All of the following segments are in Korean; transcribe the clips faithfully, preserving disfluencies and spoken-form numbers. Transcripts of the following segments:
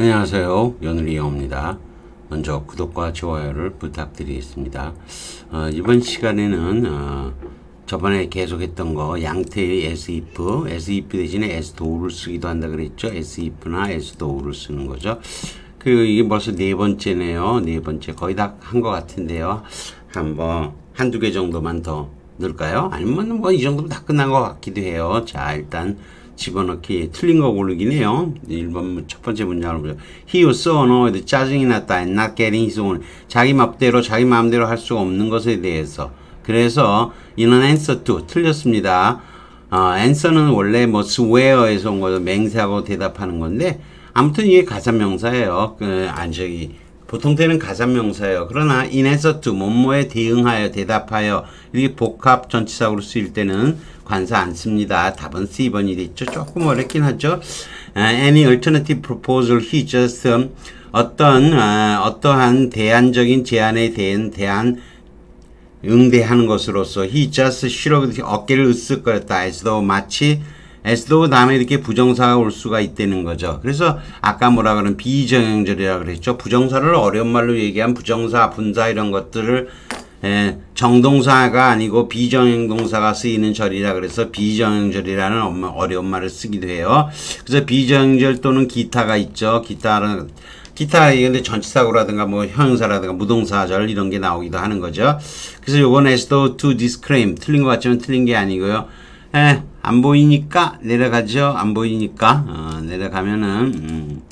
안녕하세요. 연우리영입니다. 먼저 구독과 좋아요를 부탁드리겠습니다. 어, 이번 시간에는 어, 저번에 계속했던 거 양태의 as-if, as-if 대신에 as-tho를 쓰기도 한다 그랬죠. as-if나 as-tho를 쓰는 거죠. 그 이게 벌써 네 번째네요. 네 번째 거의 다 한 것 같은데요. 한번 한두 개 정도만 더 넣을까요? 아니면 뭐 이 정도면 다 끝난 것 같기도 해요. 자, 일단 집어넣기 틀린 거 고르긴 해요. 일 번 첫 번째 문장을 보죠. He was so annoyed. 짜증이 났다. And not getting his own. 자기 맘대로 자기 마음대로 할 수가 없는 것에 대해서. 그래서 in an answer to 틀렸습니다. 어, answer는 원래 뭐 swear에서 온 거죠. 맹세하고 대답하는 건데 아무튼 이게 가산명사예요. 그, 아, 저기 보통 때는 가산명사예요. 그러나 in answer to 뭐뭐에 대응하여 대답하여 이렇게 복합 전치사구로 쓰일 때는 관사 안 씁니다. 답은 씨 번이 됐죠. 조금 어렵긴 하죠. Uh, any alternative proposal he just um, 어떤 uh, 어떠한 대안적인 제안에 대한 대안 응대하는 것으로서 he just 싫어 어깨를 으쓱거렸다. as though 마치 as though 다음에 이렇게 부정사가 올 수가 있다는 거죠. 그래서 아까 뭐라 그러는 비정형절이라 그랬죠. 부정사를 어려운 말로 얘기한 부정사, 분사 이런 것들을 에, 정동사가 아니고 비정형동사가 쓰이는 절이라 그래서 비정형절이라는 어려운 말을 쓰기도 해요. 그래서 비정형절 또는 기타가 있죠. 기타는 기타 근데 전치사구라든가 뭐 형용사라든가 무동사절 이런 게 나오기도 하는 거죠. 그래서 요건 as though to disclaim 틀린 것 같지만 틀린 게 아니고요. 에, 안 보이니까 내려가죠. 안 보이니까 어, 내려가면은 음,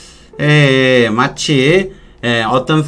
에, 마치 에, 어떤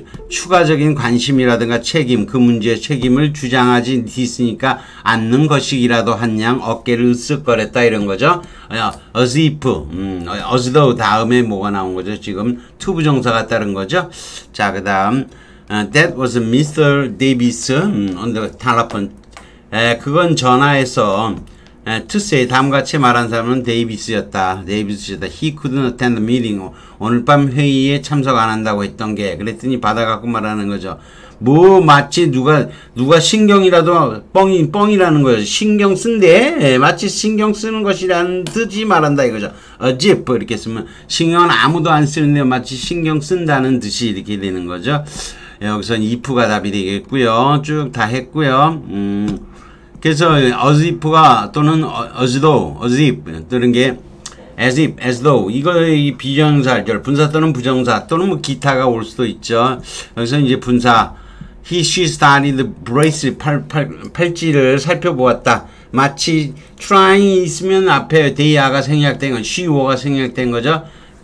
추가적인 관심이라든가 책임, 그 문제의 책임을 주장하지 있으니까 않는 것이기라도 한 양 어깨를 으쓱거렸다 이런 거죠. 어, as if, 음, as though 다음에 뭐가 나온 거죠. 지금 to 부정사가 따른 거죠. 자, 그 다음 uh, that was mister Davis 음, on the telephone. 에, 그건 전화해서 에, to say 다음같이 말한 사람은 데이비스였다. 데이비스였다. He couldn't attend the meeting. 오늘 밤 회의에 참석 안 한다고 했던 게 그랬더니 받아갖고 말하는 거죠. 뭐 마치 누가 누가 신경이라도 뻥이 뻥이라는 거죠. 신경 쓴데 에, 마치 신경 쓰는 것이라는 듯이 말한다 이거죠. as if 이렇게 쓰면 신경은 아무도 안 쓰는데 마치 신경 쓴다는 듯이 이렇게 되는 거죠. 여기선 if가 답이 되겠고요. 쭉 다 했고요. 음. 그래서 as if가 또는 as though, as if 또는 게 as if, as though 이거 이 비정사절 분사 또는 부정사 또는 뭐 기타가 올 수도 있죠. 여기서 이제 분사 he, she studied bracelet 팔, 팔, 팔찌를 살펴보았다. 마치 trying 있으면 앞에 they가 생략된 건 she, were가 생략된 거죠.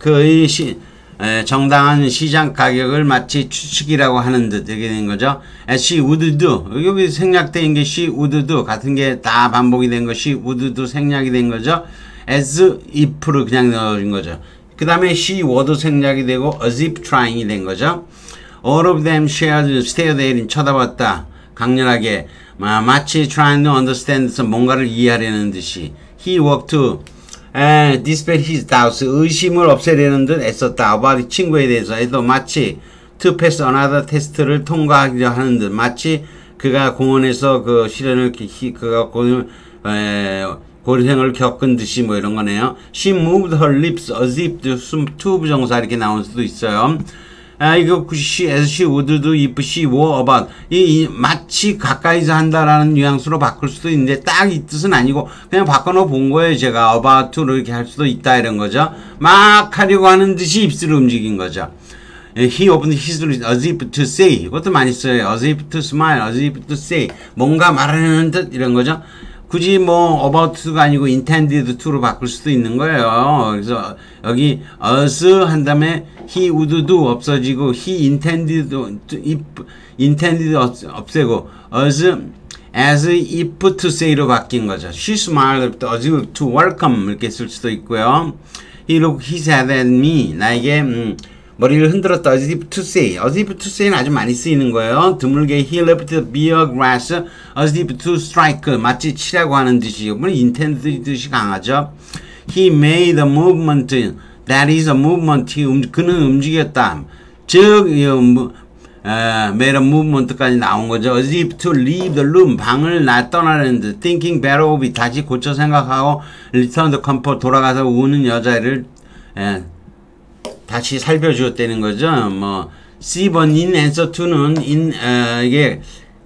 그 시 에, 정당한 시장 가격을 마치 추측이라고 하는 듯 이렇게 된 거죠. As she would do 여기 생략된 게 she would do 같은 게 다 반복이 된 거 she would do 생략이 된 거죠. as if를 그냥 넣어준 거죠. 그 다음에 she would 생략이 되고 as if trying이 된 거죠. All of them shared stared at 쳐다봤다. 강렬하게 마, 마치 trying to understand 뭔가를 이해하려는 듯이 he walked to 에, dispel his doubts 의심을 없애려는 듯 애썼다. about 친구에 대해서 해도 마치 to pass another test를 통과하려 하는 듯 마치 그가 공원에서 그 시련을 그가 고, 에, 고생을 겪은 듯이 뭐 이런 거네요. She moved her lips as if to 부정사 이렇게 나올 수도 있어요. 아, 이거 she, as she would do if she were about 이, 이 마치 가까이서 한다라는 뉘앙스로 바꿀 수도 있는데 딱 이 뜻은 아니고 그냥 바꿔놓어 본 거예요. 제가 about to로 이렇게 할 수도 있다 이런 거죠. 막 하려고 하는 듯이 입술을 움직인 거죠. He opened his lips as if to say 이것도 많이 써요. as if to smile, as if to say 뭔가 말하는 듯 이런 거죠. 굳이 뭐 about to가 아니고 intended to로 바꿀 수도 있는 거예요. 그래서 여기 as 한 다음에 he would do 없어지고 he intended to if intended 없애고 as as if to say로 바뀐 거죠. She smiled as if to welcome 이렇게 쓸 수도 있고요. He looked he said at me 나에게 음, 머리를 흔들었다. as if to say. as if to say는 아주 많이 쓰이는 거예요. 드물게 he left the beer glass as if to strike. 마치 치라고 하는 듯이. 물론 intended 뜻이 강하죠. He made a movement. That is a movement. 그는 움직였다. 즉, uh, made a movement까지 나온 거죠. as if to leave the room. 방을 나 떠나는 듯. thinking better of it. 다시 고쳐 생각하고 return to comfort. 돌아가서 우는 여자를 에, 다시 살펴주었다는 거죠. 뭐 씨 번 in answer to는 in 어, 이게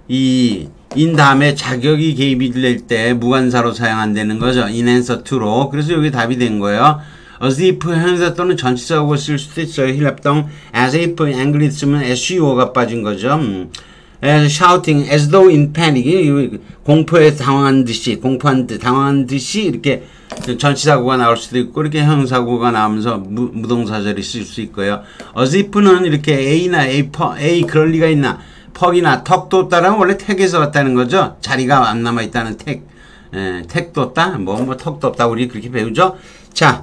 이 in 다음에 자격이 개입이 될 때 무관사로 사용한다는 거죠. in answer to로. 그래서 여기 답이 된 거예요. as if 형용사 또는 전치사하고 쓸 수도 있어요. 힐랍동 as if 앵글이 쓰면 에스유오가 빠진 거죠. 음. as shouting as though in panic 공포에 당황한 듯이 공포한 듯 당황한 듯이 이렇게 전치사구가 나올 수도 있고 이렇게 형용사구가 나오면서 무, 무동사절이 쓸 수 있고요. as if는 이렇게 a나 a, a 그럴 리가 있나 퍽이나 턱 돋다라는 원래 택에서 왔다는 거죠. 자리가 안 남아 있다는 택, 에, 택 돋다, 뭐, 뭐, 턱 돋다, 우리 그렇게 배우죠. 자,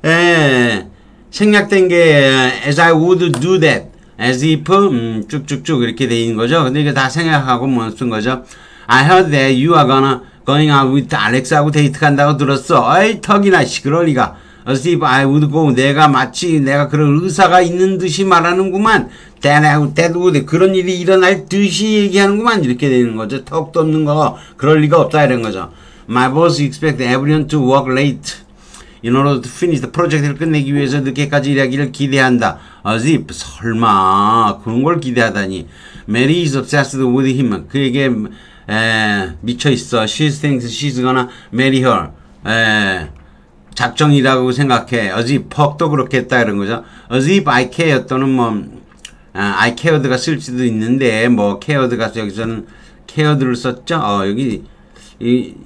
에, 생략된 게, as I would do that, as if, 음, 쭉쭉쭉 이렇게 돼 있는 거죠. 근데 이게 다 생략하고 뭐 쓴 거죠. I heard that you are gonna, going out with Alex하고 데이트 간다고 들었어. 어이, 턱이나, 시, 그럴 리가. as if I would go, 내가 마치 내가 그런 의사가 있는 듯이 말하는구만. that would, 그런 일이 일어날 듯이 얘기하는구만. 이렇게 되는 거죠. 턱도 없는 거, 그럴 리가 없다. 이런 거죠. My boss expects everyone to work late in order to finish the project를 끝내기 위해서 늦게까지 일하기를 기대한다. as if, 설마, 그런 걸 기대하다니. Mary is obsessed with him. 그에게, 에, 미쳐있어. She thinks she's gonna marry her. 에, 작정이라고 생각해. as if 퍽도 그렇겠다 이런 거죠. as if I care 또는 뭐 아, I cared가 쓸 수도 있는데 뭐 cared가 여기서는 cared를 썼죠. 어, 여기 이,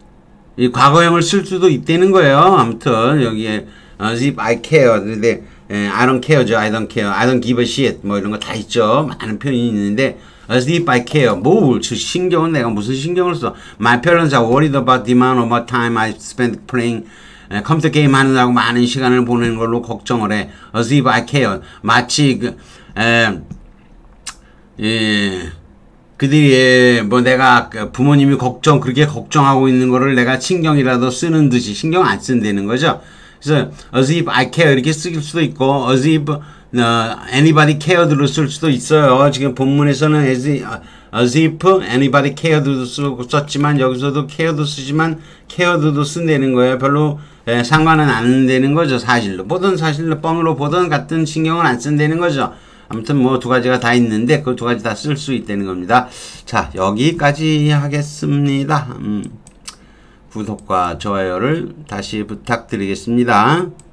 이 과거형을 쓸 수도 있다는 거예요. 아무튼 여기에 as if I care 근데 에, I don't care죠. I don't care. I don't give a shit 뭐 이런 거 다 있죠. 많은 표현이 있는데 as if I care. 뭐 신경은 내가 무슨 신경을 써. My parents are worried about the amount of time I spend playing 에, 컴퓨터 게임 하느라고 많은 시간을 보내는 걸로 걱정을 해. as if I care. 마치 그, 에, 예, 그들이 뭐 내가 부모님이 걱정 그렇게 걱정하고 있는 거를 내가 신경이라도 쓰는 듯이 신경 안 쓴다는 거죠. 그래서 as if I care 이렇게 쓸 수도 있고 as if 어, anybody cared로 쓸 수도 있어요. 지금 본문에서는 as, as if anybody cared도 쓰고 썼지만 여기서도 cared도 쓰지만 cared도 쓴다는 거예요. 별로 에, 상관은 안 되는 거죠. 사실로 보든 사실로 뻥으로 보든 같은 신경을 안 쓴다는 거죠. 아무튼 뭐 두 가지가 다 있는데 그 두 가지 다 쓸 수 있다는 겁니다. 자, 여기까지 하겠습니다. 음, 구독과 좋아요를 다시 부탁드리겠습니다.